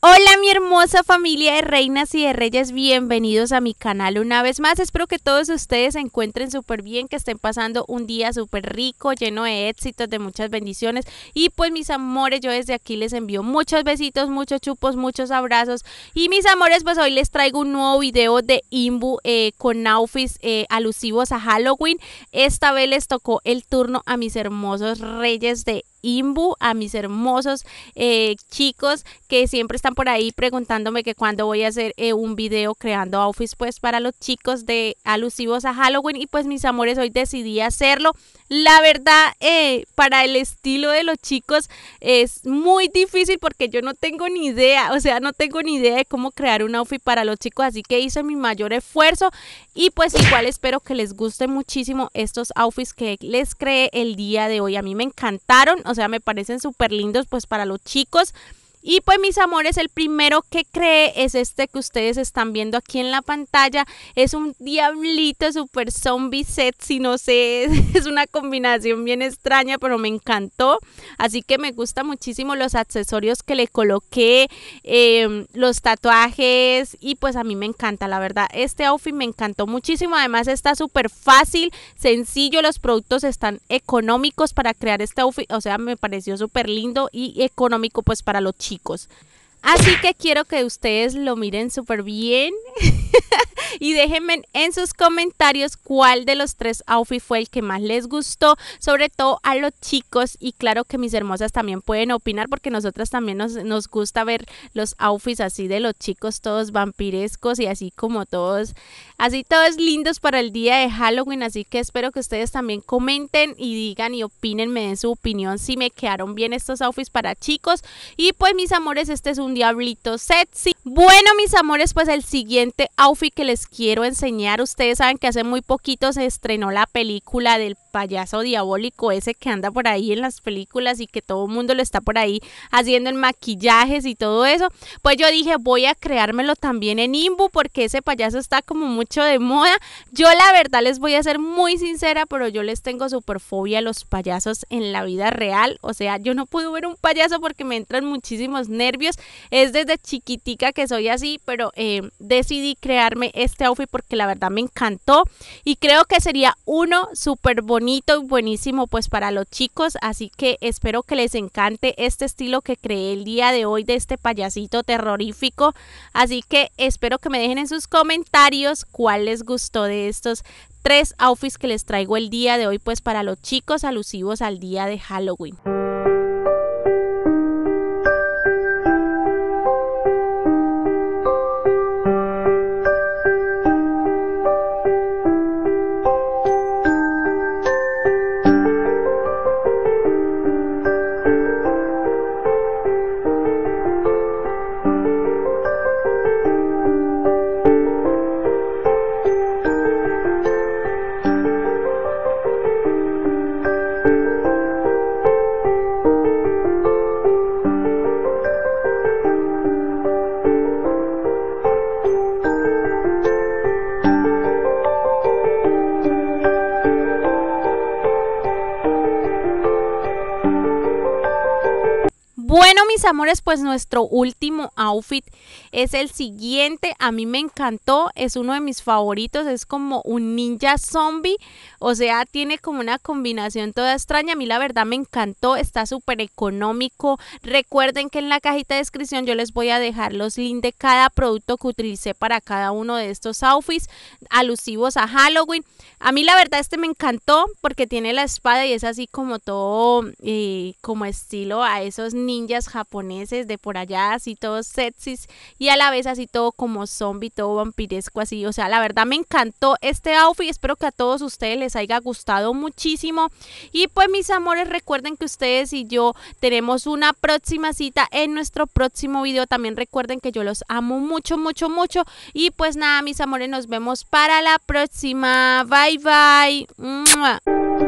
Hola mi hermosa familia de reinas y de reyes, bienvenidos a mi canal una vez más. Espero que todos ustedes se encuentren súper bien, que estén pasando un día súper rico, lleno de éxitos, de muchas bendiciones. Y pues mis amores, yo desde aquí les envío muchos besitos, muchos chupos, muchos abrazos. Y mis amores, pues hoy les traigo un nuevo video de Imbu con outfits alusivos a Halloween. Esta vez les tocó el turno a mis hermosos reyes de Imbu, a mis hermosos chicos que siempre están por ahí preguntándome que cuándo voy a hacer un video creando outfits pues para los chicos de alusivos a Halloween. Y pues mis amores, hoy decidí hacerlo. La verdad, para el estilo de los chicos es muy difícil porque yo no tengo ni idea, o sea, no tengo ni idea de cómo crear un outfit para los chicos, así que hice mi mayor esfuerzo y pues igual espero que les guste muchísimo estos outfits que les creé el día de hoy. A mí me encantaron, o sea, me parecen súper lindos pues para los chicos. Y pues mis amores, el primero que creé es este que ustedes están viendo aquí en la pantalla. Es un diablito super zombie sexy, no sé, es una combinación bien extraña, pero me encantó. Así que me gusta muchísimo los accesorios que le coloqué, los tatuajes, y pues a mí me encanta, la verdad. Este outfit me encantó muchísimo, además está súper fácil, sencillo, los productos están económicos para crear este outfit, o sea, me pareció súper lindo y económico pues para los chicos. Así que quiero que ustedes lo miren súper bien y déjenme en sus comentarios cuál de los tres outfits fue el que más les gustó, sobre todo a los chicos. Y claro que mis hermosas también pueden opinar porque nosotras también nos gusta ver los outfits así de los chicos, todos vampirescos y así como todos lindos para el día de Halloween. Así que espero que ustedes también comenten y digan y opinen, me den su opinión si me quedaron bien estos outfits para chicos. Y pues mis amores, este es un diablito sexy. Bueno mis amores, pues el siguiente outfit que les quiero enseñar, ustedes saben que hace muy poquito se estrenó la película del payaso diabólico ese que anda por ahí en las películas y que todo el mundo lo está por ahí haciendo en maquillajes y todo eso. Pues yo dije, voy a creármelo también en Imbu porque ese payaso está como mucho de moda. Yo la verdad les voy a ser muy sincera, pero yo les tengo súper fobia a los payasos en la vida real. O sea, yo no puedo ver un payaso porque me entran muchísimos nervios. Es desde chiquitica que soy así, pero decidí crearme este outfit porque la verdad me encantó y creo que sería uno súper bonito y buenísimo pues para los chicos. Así que espero que les encante este estilo que creé el día de hoy de este payasito terrorífico. Así que espero que me dejen en sus comentarios cuál les gustó de estos tres outfits que les traigo el día de hoy pues para los chicos alusivos al día de Halloween. Bueno mis amores, pues nuestro último outfit es el siguiente. A mí me encantó, es uno de mis favoritos, es como un ninja zombie, o sea, tiene como una combinación toda extraña. A mí la verdad me encantó, está súper económico. Recuerden que en la cajita de descripción yo les voy a dejar los links de cada producto que utilicé para cada uno de estos outfits alusivos a Halloween. A mí la verdad este me encantó porque tiene la espada y es así como todo como estilo a esos ninjas japoneses de por allá, así todos sexys y a la vez así todo como zombie, todo vampiresco así. O sea, la verdad me encantó este outfit, espero que a todos ustedes les haya gustado muchísimo. Y pues mis amores, recuerden que ustedes y yo tenemos una próxima cita en nuestro próximo video. También recuerden que yo los amo mucho, mucho, mucho. Y pues nada mis amores, nos vemos para la próxima. Bye bye.